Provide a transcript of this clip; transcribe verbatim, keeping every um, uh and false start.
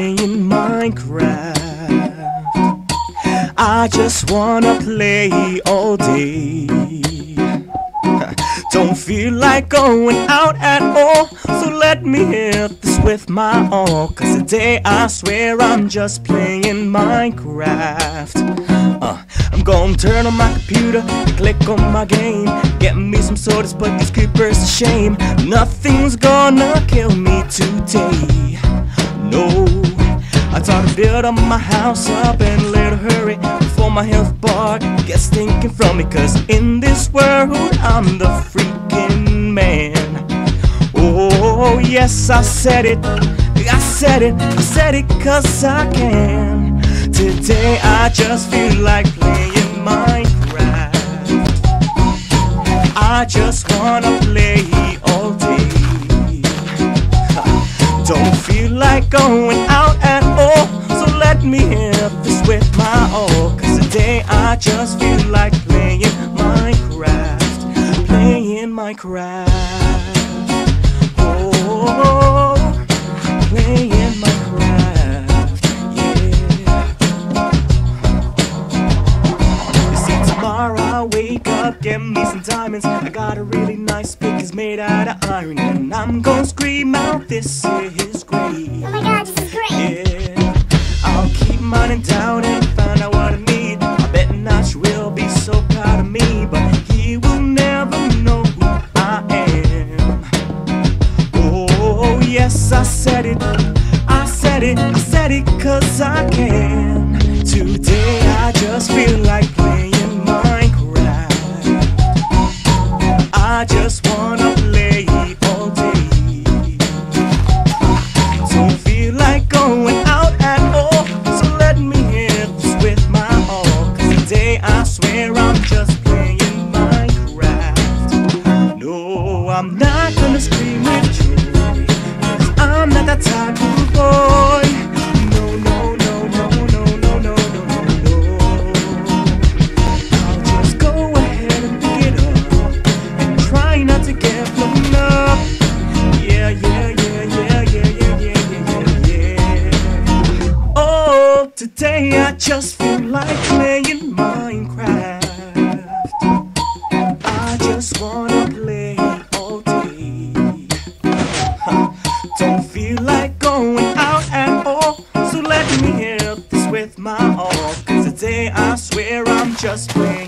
playing Minecraft. I just wanna play all day. Don't feel like going out at all, so let me hit this with my all. Cause today I swear I'm just playing Minecraft. uh, I'm gonna turn on my computer, click on my game, get me some sodas, put these creepers to shame. Nothing's gonna kill me today, no. I thought to build up my house up in a little hurry before my health bar gets stinking from me. Cause in this world I'm the freaking man. Oh yes, I said it, I said it, I said it cause I can. Today I just feel like playing Minecraft. I just wanna play all day. Don't feel like going out at all, so let me hit this with my all. Cause today I just feel like playing Minecraft, playing Minecraft. Oh, playing Minecraft, yeah. You see, tomorrow I wake up, get me some diamonds. I got a really nice pick, it's made out of iron, and I'm gonna scream out, this is great. Oh my god, this is great. Yeah, I'll keep mining down and find out what I need. I bet Notch will be so proud of me, but he will never know who I am. Oh yes, I said it, I said it, I said it cause I can. Today I just feel like playing Minecraft. I just wanna play all day. Don't feel like going out at all, so let me hit this with my all. Cause today I swear I'm just playing Minecraft. No, I'm not gonna scream with joy, cause I'm not that type of boy. No, no, no, no, no, no, no, no, no, no. I'll just go ahead and pick it up and try not to get blown up. Yeah, yeah, yeah, yeah, yeah, yeah, yeah, yeah, yeah. Oh, today I just feel like playing Minecraft. I just wanna play all day. Huh. Don't feel like going out at all, so let me hit this with my all. Cause today I swear I'm just playing